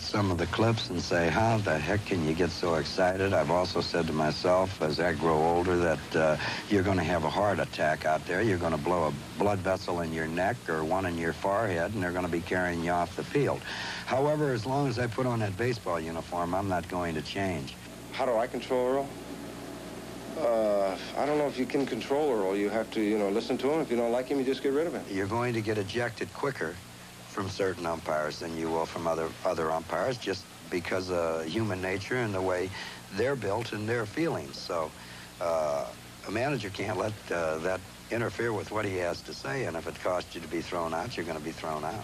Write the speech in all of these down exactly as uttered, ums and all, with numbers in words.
some of the clips and say, how the heck can you get so excited? I've also said to myself, as I grow older, that uh, you're going to have a heart attack out there. You're going to blow a blood vessel in your neck or one in your forehead, and they're going to be carrying you off the field. However, as long as I put on that baseball uniform, I'm not going to change. How do I control Earl? Uh, I don't know if you can control Earl. You have to, you know, listen to him. If you don't like him, you just get rid of him. You're going to get ejected quicker from certain umpires than you will from other other umpires, just because of human nature and the way they're built and their feelings. So uh, a manager can't let uh, that interfere with what he has to say, and if it costs you to be thrown out, you're going to be thrown out.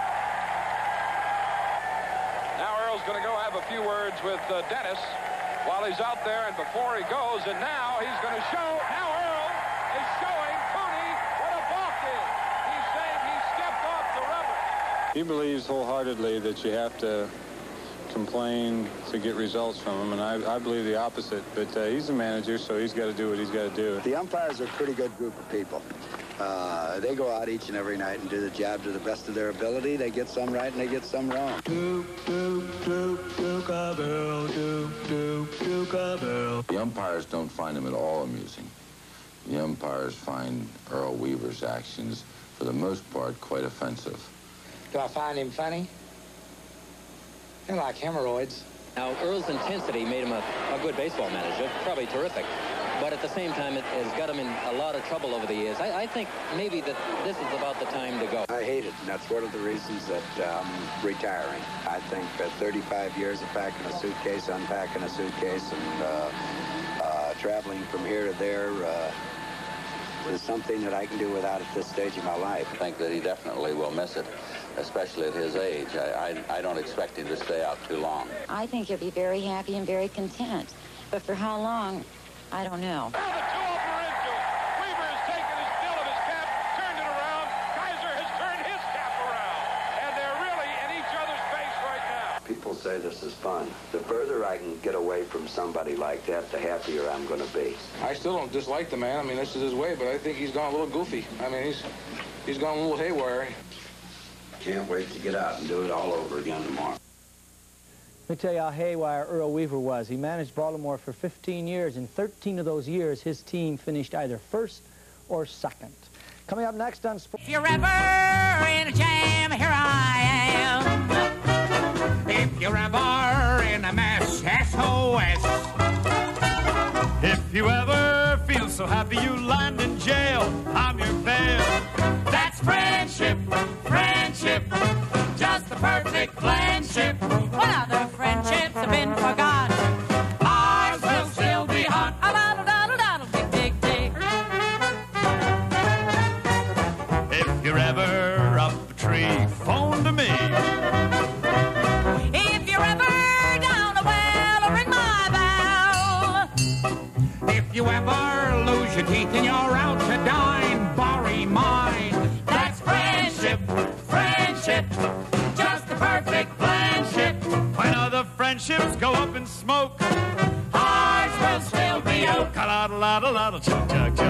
Now Earl's going to go have a few words with uh, Dennis while he's out there, and before he goes, and now he's going to show. Now Earl is showing Cooney what a balk is. He's saying he stepped off the rubber. He believes wholeheartedly that you have to complain to get results from him, and I, I believe the opposite. But uh, he's a manager, so he's got to do what he's got to do. The umpires are a pretty good group of people. Uh, they go out each and every night and do the job to the best of their ability. They get some right and they get some wrong. Doop, doop, doop, doop, a bill, doop, doop, doop, a bill. The umpires don't find him at all amusing. The umpires find Earl Weaver's actions, for the most part, quite offensive. Do I find him funny? They're like hemorrhoids. Now, Earl's intensity made him a, a good baseball manager, probably terrific. But at the same time, it has got him in a lot of trouble over the years. I, I think maybe that this is about the time to go. I hate it, and that's one of the reasons that I'm um, retiring. I think that thirty-five years of packing a suitcase, unpacking a suitcase, and uh, uh, traveling from here to there uh, is something that I can do without at this stage of my life. I think that he definitely will miss it, especially at his age. I, I, I don't expect him to stay out too long. I think he'll be very happy and very content. But for how long, I don't know. Now the two of them are into it. Weaver has taken his bill of his cap, turned it around. Kaiser has turned his cap around. And they're really in each other's face right now. People say this is fun. The further I can get away from somebody like that, the happier I'm going to be. I still don't dislike the man. I mean, this is his way, but I think he's gone a little goofy. I mean, he's he's gone a little haywire. Can't wait to get out and do it all over again tomorrow. Let me tell you how haywire Earl Weaver was. He managed Baltimore for fifteen years. In thirteen of those years, his team finished either first or second. Coming up next on Sports. If you're ever in a jam, here I am. If you're ever in a mess, S O S. If you ever feel so happy you land in jail, I'm your bail. That's friendship, friendship, just the perfect friendship. When other friendships have been forgotten, ours will still be hot. A doddle, doddle, doddle, dig, dig, dig. If you're ever up a tree, phone to me. If you're ever down a well or in my bell, if you ever lose your teeth and you're out to dine, borrow mine. That's friendship, friendship, just the perfect friendship. When other friendships go up in smoke, ours will still be oak. A-la-la-la-la-la, chug, chug, chug.